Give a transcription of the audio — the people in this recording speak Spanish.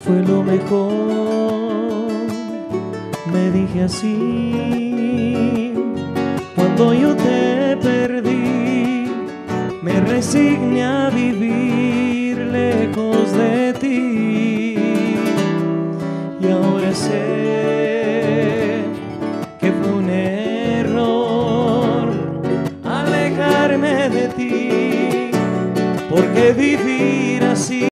fue lo mejor, me dije así. Cuando yo te perdí, me resigné a vivir lejos de ti. Y ahora sé que fue un error alejarme de ti, porque vivir así